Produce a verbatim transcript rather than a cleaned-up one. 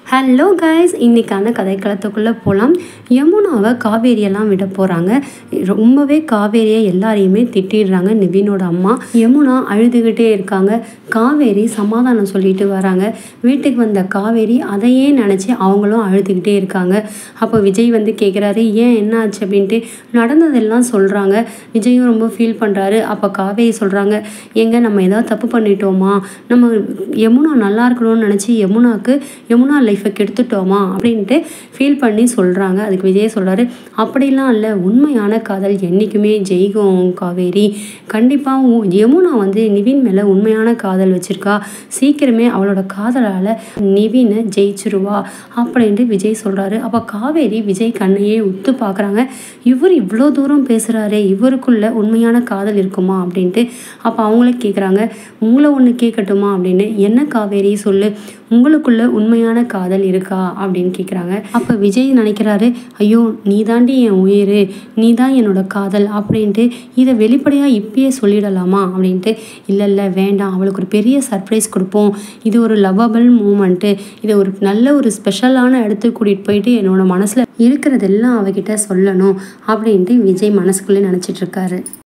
Hello guys, இன்றைக்கான கதைக்களத்துக்குள்ளே போகலாம். யமுனாவை காவேரியெல்லாம் விட போகிறாங்க. ரொம்பவே காவேரியை எல்லாரையுமே திட்டிடுறாங்க நிவினோட அம்மா. யமுனா அழுதுகிட்டே இருக்காங்க. காவேரி சமாதானம் சொல்லிட்டு வராங்க. வீட்டுக்கு வந்த காவேரி அதையே நினச்சி அவங்களும் அழுதுகிட்டே இருக்காங்க. அப்போ விஜய் வந்து கேட்குறாரு, ஏன் என்ன ஆச்சு அப்படின்ட்டு. நடந்ததெல்லாம் சொல்கிறாங்க. விஜயும் ரொம்ப ஃபீல் பண்ணுறாரு. அப்போ காவேரி சொல்கிறாங்க, எங்க நம்ம ஏதாவது தப்பு பண்ணிட்டோமா, நம்ம யமுனா நல்லா இருக்கணும்னு நினச்சி யமுனாவுக்கு யமுனா லைஃப்பை கெடுத்துட்டோமா அப்படின்ட்டு ஃபீல் பண்ணி சொல்கிறாங்க. அதுக்கு விஜய் சொல்கிறாரு, அப்படிலாம் இல்லை, உண்மையான காதல் என்றைக்குமே ஜெயிக்கும் காவேரி. கண்டிப்பாக யமுனா வந்து நிவின் மேலே உண்மையான காதல் வச்சுருக்கா. சீக்கிரமே அவளோட காதலால் நிவினை ஜெயிச்சிருவா அப்படின்ட்டு விஜய் சொல்கிறாரு. அப்போ காவேரி விஜய் கண்ணையே உத்து பார்க்குறாங்க. இவர் இவ்வளோ தூரம் பேசுகிறாரே, இவருக்குள்ள உண்மையான காதல் இருக்குமா அப்படின்ட்டு. அப்போ அவங்களே கேட்குறாங்க, உங்களை ஒன்று கேட்கட்டுமா அப்படின்னு. என்ன காவேரி சொல்லு, உங்களுக்குள்ள உண்மையான காதல் இருக்கா அப்படின்னு கேட்குறாங்க. அப்போ விஜய் நினைக்கிறாரு, ஐயோ நீ தாண்டி என் உயிர், நீ தான் என்னோட காதல் அப்படின்ட்டு இதை வெளிப்படையாக இப்பயே சொல்லிடலாமா அப்படின்ட்டு. இல்லை இல்லை வேண்டாம், அவளுக்கு ஒரு பெரிய சர்ப்ரைஸ் கொடுப்போம். இது ஒரு லவ்வபிள் மூமெண்ட்டு, இதை ஒரு நல்ல ஒரு ஸ்பெஷலான இடத்துக்கு கூட்டிகிட்டு போயிட்டு என்னோட மனசில் இருக்கிறதெல்லாம் அவகிட்ட சொல்லணும் அப்படின்ட்டு விஜய் மனசுக்குள்ளே நினச்சிட்டு இருக்காரு.